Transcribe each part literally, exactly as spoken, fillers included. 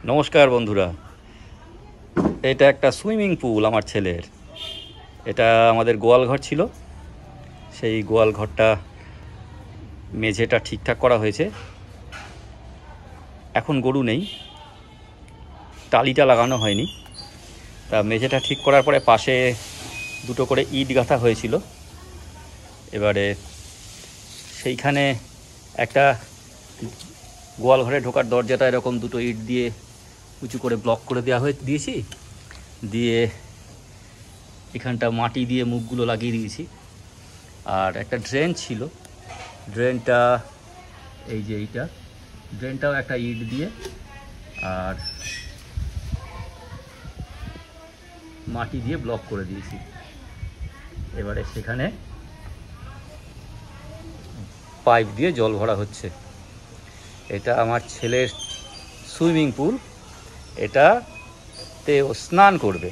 নমস্কার বন্ধুরা, এটা একটা সুইমিং পুল আমার ছেলের। এটা আমাদের গোয়াল ঘর ছিল, সেই গোয়াল ঘরটা মেঝেটা ঠিকঠাক করা হয়েছে। এখন গরু নেই, টালিটা লাগানো হয়নি, তা মেঝেটা ঠিক করার পরে পাশে দুটো করে ইট গাঁথা হয়েছিল। এবারে সেইখানে একটা গোয়াল ঘরে ঢোকার দরজাটা এরকম দুটো ইট দিয়ে উঁচু করে ব্লক করে দেওয়া হয়ে দিয়েছি, দিয়ে এখানটা মাটি দিয়ে মুখগুলো লাগিয়ে দিয়েছি। আর একটা ড্রেন ছিল, ড্রেনটা এই যে এইটা, ড্রেনটাও একটা ইট দিয়ে আর মাটি দিয়ে ব্লক করে দিয়েছি। এবারে সেখানে পাইপ দিয়ে জল ভরা হচ্ছে। এটা আমার ছেলের সুইমিং পুল, এটাতে ও স্নান করবে।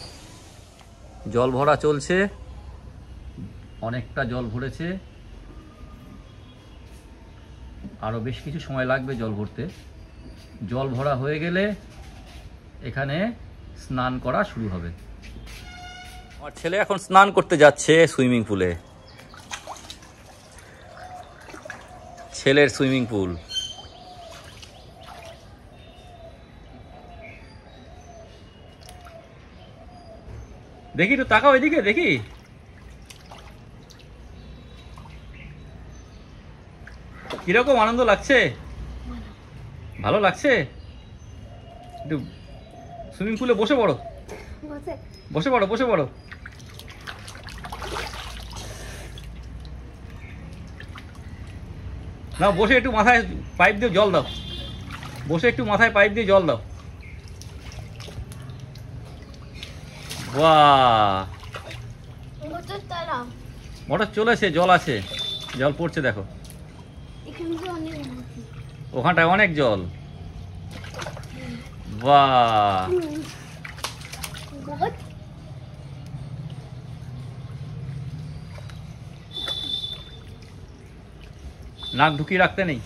জল ভরা চলছে, অনেকটা জল ভরেছে, আরও বেশ কিছু সময় লাগবে জল ভরতে। জল ভরা হয়ে গেলে এখানে স্নান করা শুরু হবে। আমার ছেলে এখন স্নান করতে যাচ্ছে সুইমিং পুলে। ছেলের সুইমিং পুল। দেখি তো, তাকাও এদিকে, দেখি কিরকম আনন্দ লাগছে, ভালো লাগছে। একটু সুইমিং পুলে বসে পড়ো, বসে পড়ো, বসে পড়ো। না, বসে একটু মাথায় পাইপ দিয়ে জল দাও, বসে একটু মাথায় পাইপ দিয়ে জল দাও। বাহ, মোটর চলেছে, জল আছে, জল পড়ছে দেখো, ওখানটায় অনেক জল। বাহ, নাক ঢুকিয়ে রাখতে নেই।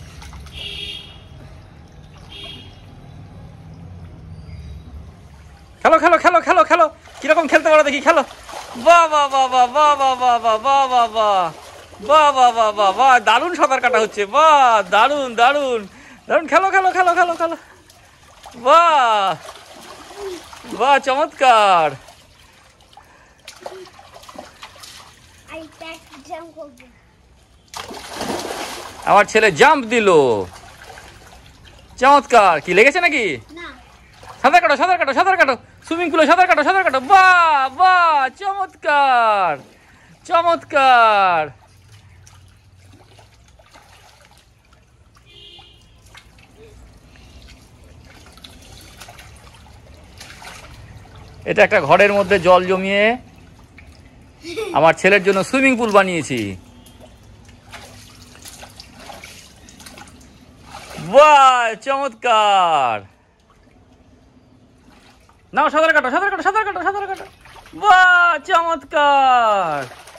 খেলো খেলো খেলো খেলো খেলো, কিরকম খেলতে পারো দেখি, খেলো। বাহ বাহ বাহ বাহ বাহ বাহ বাহ বাহ বাহ বাহ বাহ বাহ বাহ বাহ বাহ বাহ, দারুণ সাঁতার কাটা হচ্ছে। বাহ, দারুণ দারুণ দারুণ, খেলো খেলো খেলো খেলো খেলো। বাহ বাহ, চমৎকার। আমার ছেলে জাম্প দিল, চমৎকার। কি লেগেছে নাকি? সাঁতার কাটো, সাঁতার কাটো, সাঁতার কাটো, সুইমিং পুলে সাঁতার কাটো, সাঁতার কাটো। বাহ বাহ, চমৎকার চমৎকার। এটা একটা ঘরের মধ্যে জল জমিয়ে আমার ছেলের জন্য সুইমিং পুল বানিয়েছি। বাহ, চমৎকার। নাও, সাঁতার কাটো, সাঁতার কাটো, সাঁতার কাটো, সাঁতার কাটো। বাহ, চমৎকার।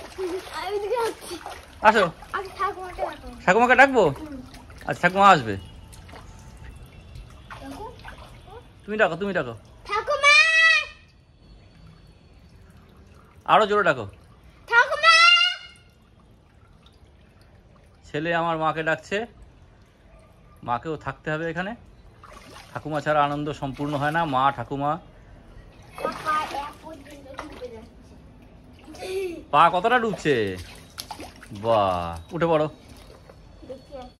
আসো, ঠাকুমাকে ডাকবো? আচ্ছা, ঠাকুমা আসবে। তুমি ডাকো, তুমি ডাকো, আরো জোরে ডাকো। ছেলে আমার মাকে ডাকছে, মাকেও থাকতে হবে এখানে। ঠাকুমা ছাড়া আনন্দ সম্পূর্ণ হয় না। মা, ঠাকুমা। পা কতটা ডুবছে? বাহ, উঠে পড়ো।